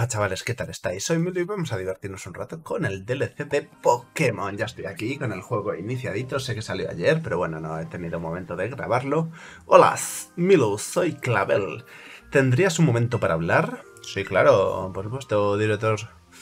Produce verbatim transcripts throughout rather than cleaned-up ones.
Aloha chavales, ¿qué tal estáis? Soy Milo y vamos a divertirnos un rato con el D L C de Pokémon. Ya estoy aquí con el juego iniciadito, sé que salió ayer, pero bueno, no he tenido momento de grabarlo. Hola, Milo, soy Clavel. ¿Tendrías un momento para hablar? Sí, claro, por supuesto, director.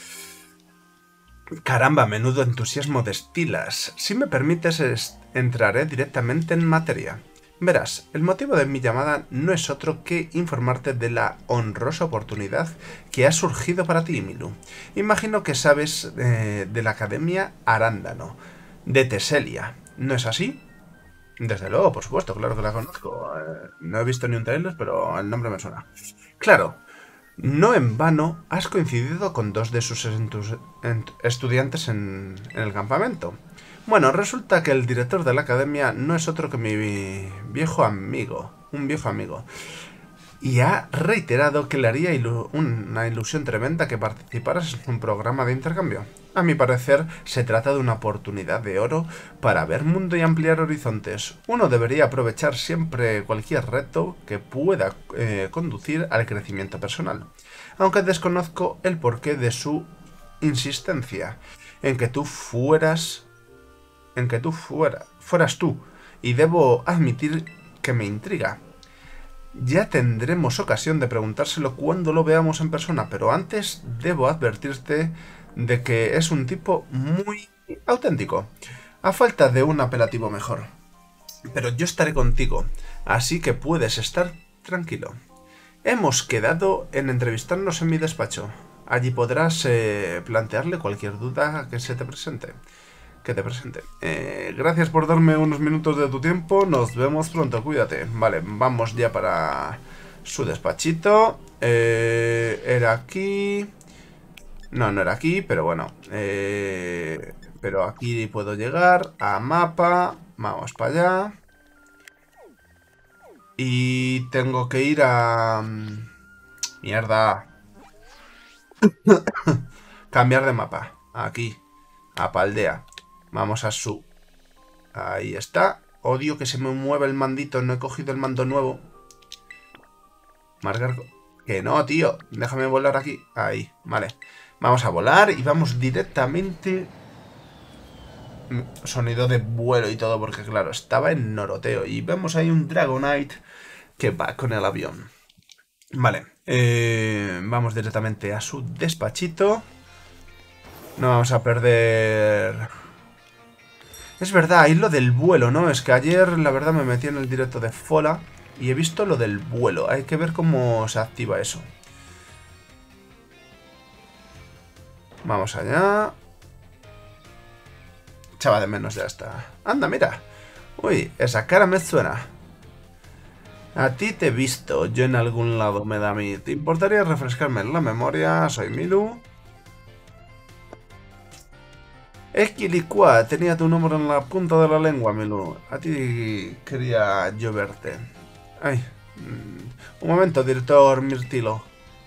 Caramba, menudo entusiasmo destilas. Si me permites, entraré directamente en materia. Verás, el motivo de mi llamada no es otro que informarte de la honrosa oportunidad que ha surgido para ti, Milu. Imagino que sabes eh, de la Academia Arándano, de Teselia, ¿no es así? Desde luego, por supuesto, claro que la conozco. Eh, no he visto ni un trailer, pero el nombre me suena. Claro, no en vano has coincidido con dos de sus estudiantes en, en el campamento. Bueno, resulta que el director de la academia no es otro que mi viejo amigo, un viejo amigo. Y ha reiterado que le haría ilu una ilusión tremenda que participaras en un programa de intercambio. A mi parecer, se trata de una oportunidad de oro para ver mundo y ampliar horizontes. Uno debería aprovechar siempre cualquier reto que pueda eh, conducir al crecimiento personal. Aunque desconozco el porqué de su insistencia en que tú fueras... en que tú fuera, fueras tú. Y debo admitir que me intriga. Ya tendremos ocasión de preguntárselo cuando lo veamos en persona, pero antes debo advertirte de que es un tipo muy auténtico, a falta de un apelativo mejor. Pero yo estaré contigo, así que puedes estar tranquilo. Hemos quedado en entrevistarnos en mi despacho. Allí podrás eh, plantearle cualquier duda que se te presente. Que te presente. Eh, gracias por darme unos minutos de tu tiempo. Nos vemos pronto, cuídate. Vale, vamos ya para su despachito. Eh, era aquí. No, no era aquí, pero bueno. Eh, pero aquí puedo llegar a mapa. Vamos para allá. Y tengo que ir a... Mierda. Cambiar de mapa. Aquí. A Paldea. Vamos a su... Ahí está. Odio que se me mueva el mandito. No he cogido el mando nuevo. Marcar... Que no, tío. Déjame volar aquí. Ahí. Vale. Vamos a volar y vamos directamente... Sonido de vuelo y todo porque, claro, estaba en noroteo. Y vemos ahí un Dragonite que va con el avión. Vale. Eh, vamos directamente a su despachito. No vamos a perder... Es verdad, hay lo del vuelo, ¿no? Es que ayer, la verdad, me metí en el directo de Fola y he visto lo del vuelo. Hay que ver cómo se activa eso. Vamos allá. Chava de menos, ya está. Anda, mira. Uy, esa cara me suena. A ti te he visto. Yo en algún lado me da a mí. ¿Te importaría refrescarme en la memoria? Soy Milu. Esquilicua, tenía tu número en la punta de la lengua, Milu. A ti quería yo verte. Ay. Un momento, director Mirtilo.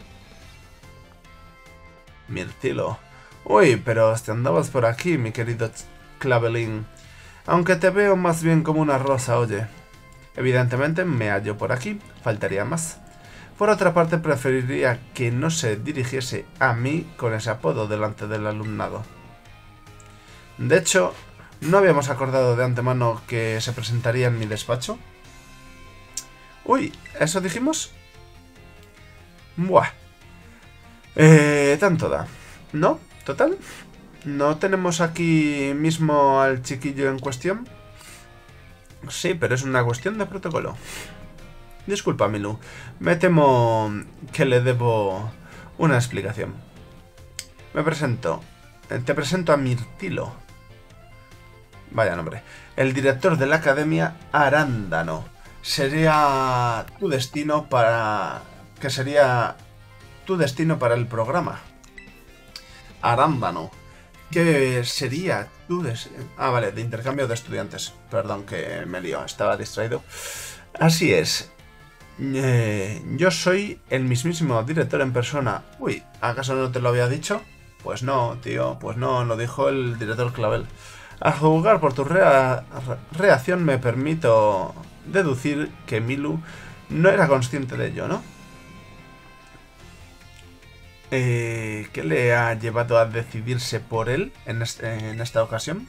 Mirtilo. Uy, pero te andabas por aquí, mi querido Clavelín. Aunque te veo más bien como una rosa, oye. Evidentemente me hallo por aquí, faltaría más. Por otra parte, preferiría que no se dirigiese a mí con ese apodo delante del alumnado. De hecho, ¿no habíamos acordado de antemano que se presentaría en mi despacho? Uy, ¿eso dijimos? Buah. Eh, tanto da. ¿No? ¿Total? ¿No tenemos aquí mismo al chiquillo en cuestión? Sí, pero es una cuestión de protocolo. Disculpa, Milu. Me temo que le debo una explicación. Me presento. Te presento a Mirtilo. Vaya nombre. El director de la Academia Arándano. Sería tu destino para... ¿Qué sería tu destino para el programa? Arándano. ¿Qué sería tu destino? Ah, vale, de intercambio de estudiantes. Perdón que me lío, estaba distraído. Así es. Eh, yo soy el mismísimo director en persona. Uy, ¿acaso no te lo había dicho? Pues no, tío, pues no, lo dijo el director Clavel. A juzgar por tu rea reacción me permito deducir que Milu no era consciente de ello, ¿no? Eh, ¿Qué le ha llevado a decidirse por él en, este, en esta ocasión?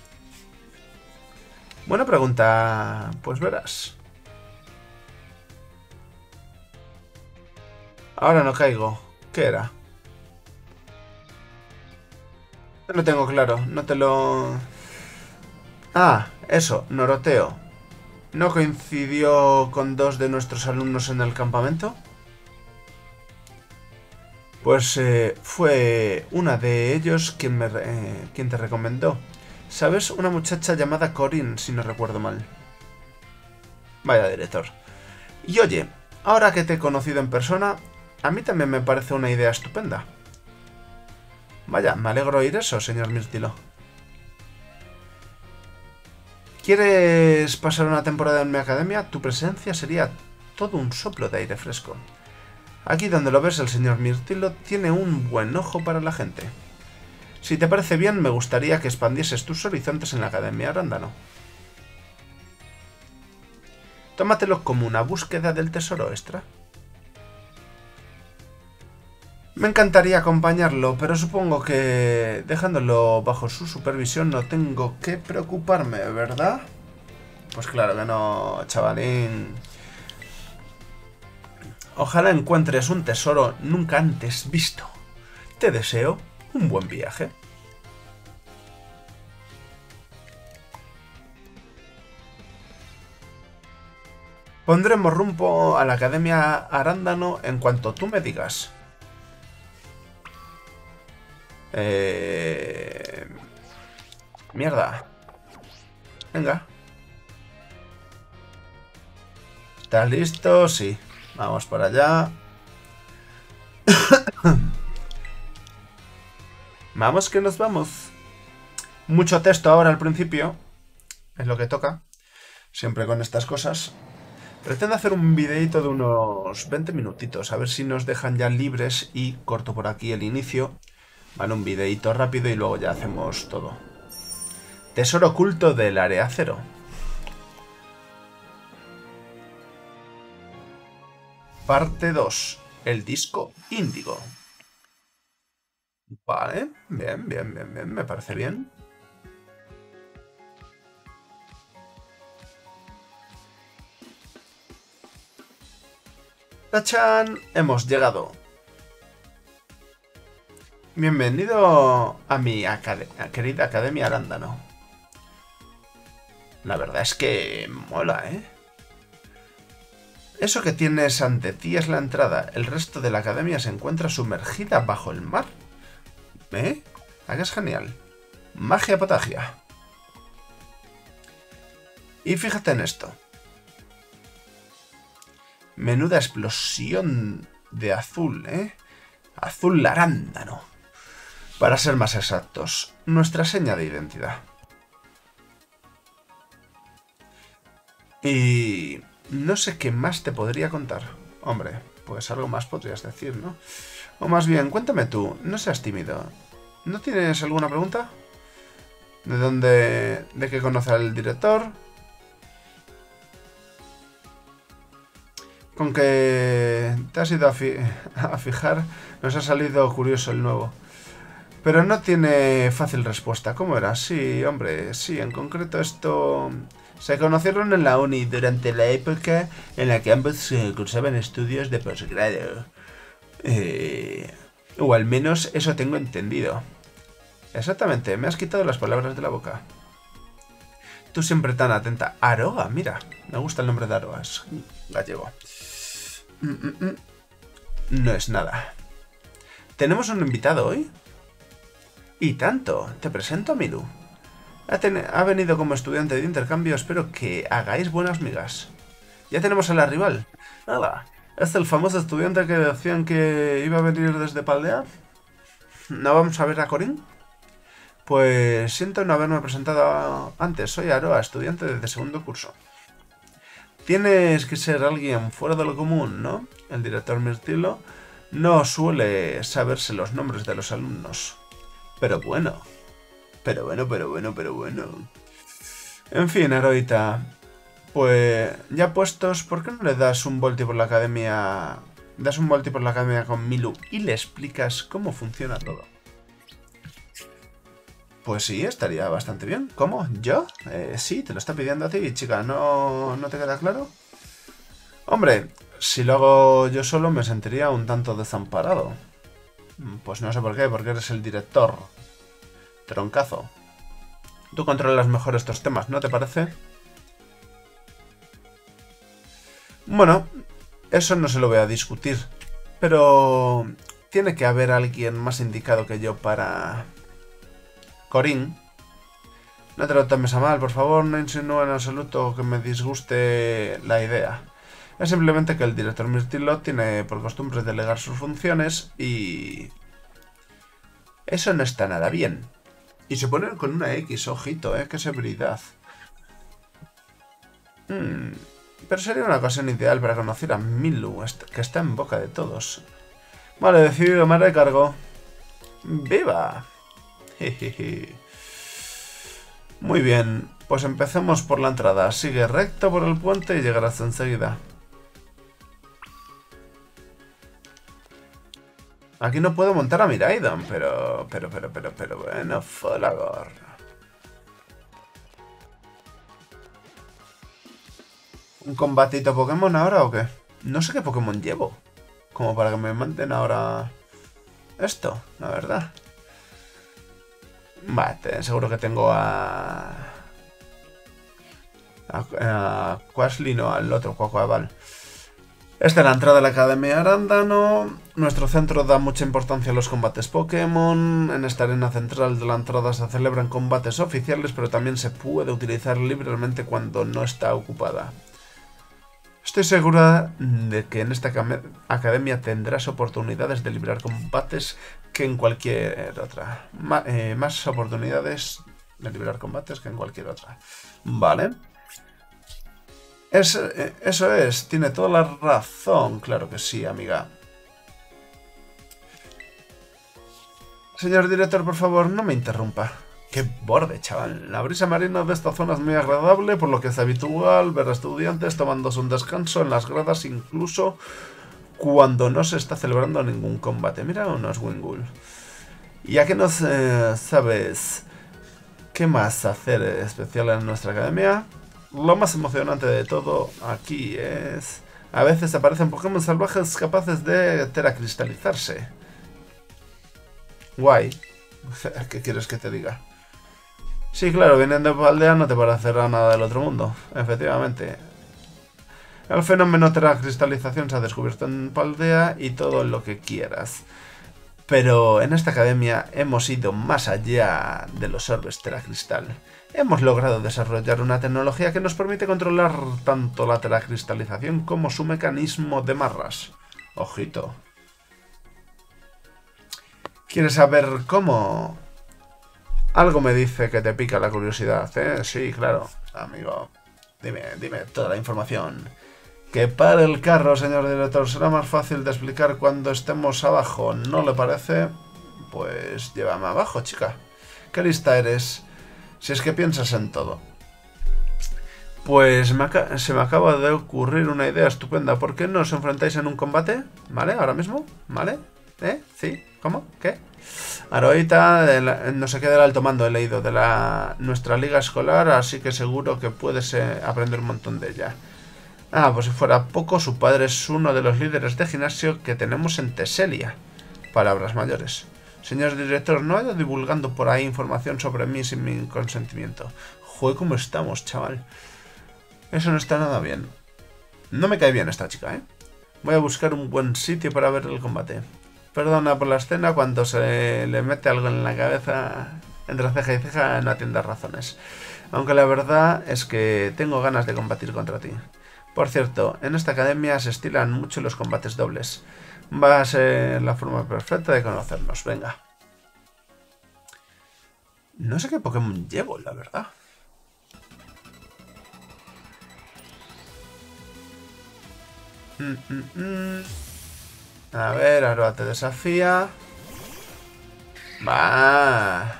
Buena pregunta. Pues verás. Ahora no caigo. ¿Qué era? No lo tengo claro. No te lo... Ah, eso, Noroteo. ¿No coincidió con dos de nuestros alumnos en el campamento? Pues eh, fue una de ellos quien, me, eh, quien te recomendó. ¿Sabes? Una muchacha llamada Corinne, si no recuerdo mal. Vaya director. Y oye, ahora que te he conocido en persona, a mí también me parece una idea estupenda. Vaya, me alegro oír eso, señor Mirtilo. ¿Quieres pasar una temporada en mi academia? Tu presencia sería todo un soplo de aire fresco. Aquí donde lo ves, el señor Mirtilo tiene un buen ojo para la gente. Si te parece bien, me gustaría que expandieses tus horizontes en la Academia Arándano. Tómatelo como una búsqueda del tesoro extra. Me encantaría acompañarlo, pero supongo que dejándolo bajo su supervisión no tengo que preocuparme, ¿verdad? Pues claro que no, chavalín. Ojalá encuentres un tesoro nunca antes visto. Te deseo un buen viaje. Pondremos rumbo a la Academia Arándano en cuanto tú me digas. Eh... Mierda. Venga. ¿Estás listo? Sí. Vamos para allá. Vamos que nos vamos. Mucho texto ahora al principio. Es lo que toca. Siempre con estas cosas. Pretendo hacer un videito de unos veinte minutitos. A ver si nos dejan ya libres y corto por aquí el inicio. Vale, un videito rápido y luego ya hacemos todo. Tesoro oculto del área cero. Parte dos. El disco índigo. Vale, bien, bien, bien, bien. Me parece bien. ¡Tachán! Hemos llegado. Bienvenido a mi acad querida Academia Arándano. La verdad es que mola, ¿eh? Eso que tienes ante ti es la entrada. El resto de la academia se encuentra sumergida bajo el mar. ¿Eh? ¿A qué es genial? Magia potagia. Y fíjate en esto. Menuda explosión de azul, ¿eh? Azul arándano. Para ser más exactos, nuestra seña de identidad. Y... no sé qué más te podría contar. Hombre, pues algo más podrías decir, ¿no? O más bien, cuéntame tú, no seas tímido. ¿No tienes alguna pregunta? ¿De dónde... de qué conoce al director? Con que te has ido a, fi a fijar, nos ha salido curioso el nuevo. Pero no tiene fácil respuesta. ¿Cómo era? Sí, hombre, sí, en concreto esto... Se conocieron en la uni durante la época en la que ambos eh, cursaban estudios de posgrado. Eh, o al menos eso tengo entendido. Exactamente, me has quitado las palabras de la boca. Tú siempre tan atenta. Aroa, mira, me gusta el nombre de Aroa, es gallego. Mm, mm, mm. No es nada. ¿Tenemos un invitado hoy? Y tanto, te presento a Milu. Ha, ha venido como estudiante de intercambio, espero que hagáis buenas migas. Ya tenemos a la rival. Nada, ¿es el famoso estudiante que decían que iba a venir desde Paldea? ¿No vamos a ver a Corín? Pues siento no haberme presentado antes, soy Aroa, estudiante de segundo curso. Tienes que ser alguien fuera de lo común, ¿no? El director Mirtilo no suele saberse los nombres de los alumnos. Pero bueno... Pero bueno, pero bueno, pero bueno. En fin, Aroita. Pues ya puestos, ¿por qué no le das un voltio por la academia das un volti por la academia con Milu y le explicas cómo funciona todo. Pues sí, estaría bastante bien. ¿Cómo? ¿Yo? Eh, sí, te lo está pidiendo a ti, chica. ¿No, ¿no te queda claro? Hombre, si lo hago yo solo me sentiría un tanto desamparado. Pues no sé por qué, porque eres el director. Troncazo. Tú controlas mejor estos temas, ¿no te parece? Bueno, eso no se lo voy a discutir. Pero tiene que haber alguien más indicado que yo para... Corín. No te lo tomes a mal, por favor, no insinúe en absoluto que me disguste la idea. Es simplemente que el director Mirtillo tiene por costumbre delegar sus funciones y... eso no está nada bien. Y se pone con una X, ojito, eh, qué severidad. Hmm, pero sería una ocasión ideal para conocer a Milu, que está en boca de todos. Vale, decidido, me haré cargo. ¡Viva! Jejeje. Muy bien, pues empecemos por la entrada. Sigue recto por el puente y llegarás enseguida. Aquí no puedo montar a Miraidon, pero... Pero, pero, pero, pero, bueno, Folagor. ¿Un combatito Pokémon ahora o qué? No sé qué Pokémon llevo. Como para que me manden ahora... esto, la verdad. Vale, seguro que tengo a... A, a Quasly, no, al otro, Quaquaval. Esta es la entrada de la Academia Arándano. Nuestro centro da mucha importancia a los combates Pokémon. En esta arena central de la entrada se celebran combates oficiales, pero también se puede utilizar libremente cuando no está ocupada. Estoy segura de que en esta academia tendrás oportunidades de librar combates que en cualquier otra. Ma eh, más oportunidades de librar combates que en cualquier otra. Vale. Es, eh, eso es, tiene toda la razón. Claro que sí, amiga. Señor director, por favor, no me interrumpa. ¡Qué borde, chaval! La brisa marina de esta zona es muy agradable, por lo que es habitual ver a estudiantes tomándose un descanso en las gradas, incluso cuando no se está celebrando ningún combate. Mira unos Wingull. Ya que no eh, sabes qué más hacer especial en nuestra academia, lo más emocionante de todo aquí es... a veces aparecen Pokémon salvajes capaces de teracristalizarse. Guay. ¿Qué quieres que te diga? Sí, claro, viniendo de Paldea no te parecerá nada del otro mundo. Efectivamente. El fenómeno teracristalización se ha descubierto en Paldea y todo lo que quieras. Pero en esta academia hemos ido más allá de los orbes teracristal. Hemos logrado desarrollar una tecnología que nos permite controlar tanto la teracristalización como su mecanismo de marras. Ojito. ¿Quieres saber cómo? Algo me dice que te pica la curiosidad, ¿eh? Sí, claro, amigo. Dime, dime toda la información. Que pare el carro, señor director. Será más fácil de explicar cuando estemos abajo, ¿no le parece? Pues llévame abajo, chica. ¿Qué lista eres? Si es que piensas en todo. Pues me se me acaba de ocurrir una idea estupenda. ¿Por qué no os enfrentáis en un combate? ¿Vale? ¿Ahora mismo? ¿Vale? ¿Eh? ¿Sí? ¿Cómo? ¿Qué? Aroita, de la, no sé qué del alto mando he leído, de la nuestra liga escolar, así que seguro que puedes eh, aprender un montón de ella. Ah, pues si fuera poco, su padre es uno de los líderes de gimnasio que tenemos en Teselia. Palabras mayores. Señor director, no vaya divulgando por ahí información sobre mí sin mi consentimiento. Joder, ¿cómo estamos, chaval? Eso no está nada bien. No me cae bien esta chica, ¿eh? Voy a buscar un buen sitio para ver el combate. Perdona por la escena, cuando se le mete algo en la cabeza, entre ceja y ceja, no atiendas razones. Aunque la verdad es que tengo ganas de combatir contra ti. Por cierto, en esta academia se estilan mucho los combates dobles. Va a ser la forma perfecta de conocernos, venga. No sé qué Pokémon llevo, la verdad. Mm, mm, mm. A ver, ahora te desafía. Va.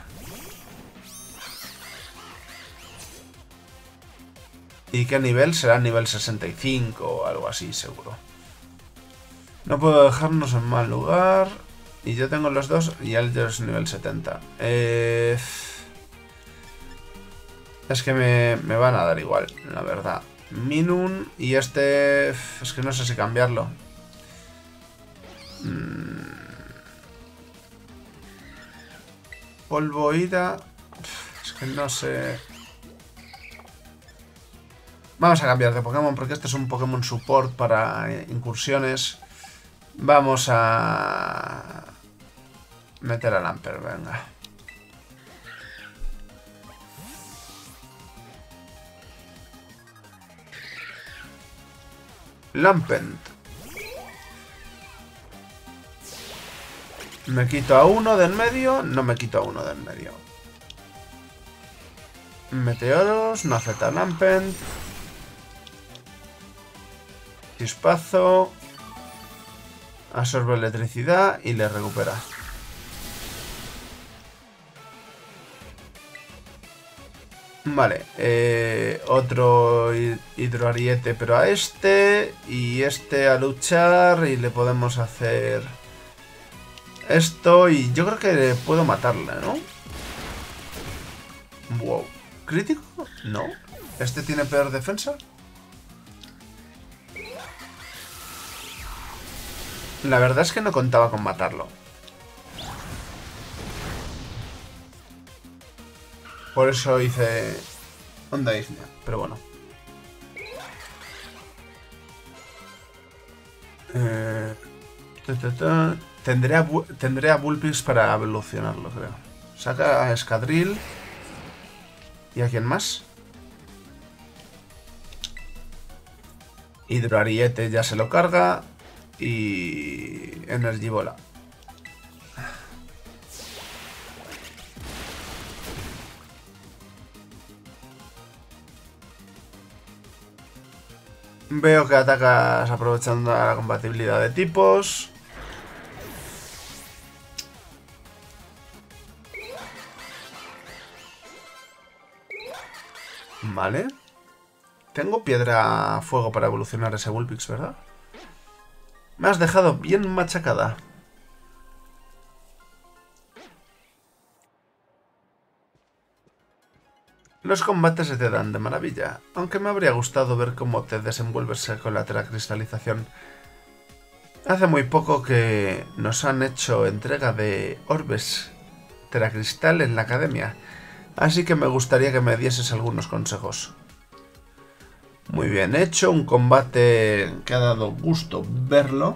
¿Y qué nivel? Será nivel sesenta y cinco o algo así, seguro. No puedo dejarnos en mal lugar. Y yo tengo los dos y él es nivel setenta. Eh... Es que me, me van a dar igual, la verdad. Minun y este... Es que no sé si cambiarlo. Mm. Polvo ira... Es que no sé... Vamos a cambiar de Pokémon porque este es un Pokémon support para incursiones. Vamos a... meter a Lamper, venga. Lampent. Me quito a uno de en medio. No me quito a uno de en medio. Meteoros. No afecta a Lampent. Chispazo. Absorbe electricidad y le recupera. Vale, eh, otro hidroariete, pero a este y este a luchar y le podemos hacer esto y yo creo que puedo matarla, ¿no? Wow, ¿crítico? No. ¿Este tiene peor defensa? La verdad es que no contaba con matarlo. Por eso hice Onda Isla, pero bueno. Eh, ta, ta, ta. Tendré, a, tendré a Bullpix para evolucionarlo, creo. Saca a Escadril. ¿Y a quién más? Hidroariete ya se lo carga. Y... Energibola. Veo que atacas aprovechando la compatibilidad de tipos. Vale. Tengo piedra fuego para evolucionar ese Bullpix, ¿verdad? Me has dejado bien machacada. Los combates se te dan de maravilla, aunque me habría gustado ver cómo te desenvuelves con la teracristalización. Hace muy poco que nos han hecho entrega de orbes teracristal en la academia, así que me gustaría que me dieses algunos consejos. Muy bien hecho, un combate que ha dado gusto verlo.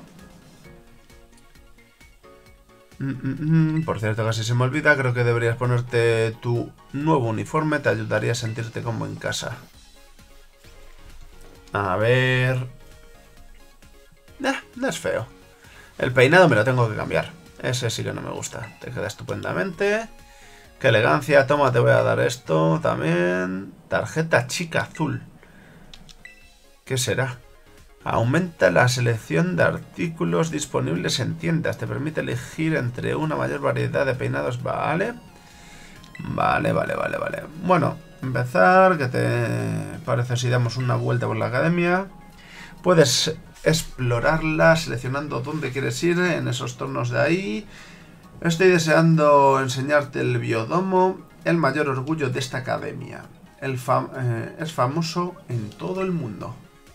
Mm, mm, mm. Por cierto, casi se me olvida, creo que deberías ponerte tu nuevo uniforme, te ayudaría a sentirte como en casa. A ver... Eh, no es feo. El peinado me lo tengo que cambiar. Ese sí que no me gusta. Te queda estupendamente. Qué elegancia. Toma, te voy a dar esto también. Tarjeta chica azul. ¿Qué será? Aumenta la selección de artículos disponibles en tiendas. Te permite elegir entre una mayor variedad de peinados. Vale. Vale, vale, vale, vale. Bueno, empezar. ¿Qué te parece si damos una vuelta por la academia? Puedes explorarla seleccionando dónde quieres ir en esos tornos de ahí. Estoy deseando enseñarte el biodomo, el mayor orgullo de esta academia. El fam eh, es famoso en todo el mundo.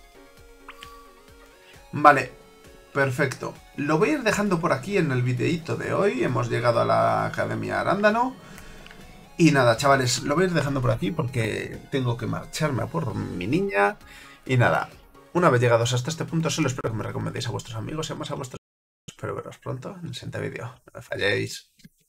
Vale, perfecto. Lo voy a ir dejando por aquí en el videíto de hoy. Hemos llegado a la Academia Arándano. Y nada, chavales, lo voy a ir dejando por aquí porque tengo que marcharme a por mi niña. Y nada, una vez llegados hasta este punto, solo espero que me recomendéis a vuestros amigos y más a vuestros. Espero veros pronto en el siguiente vídeo. No me falléis.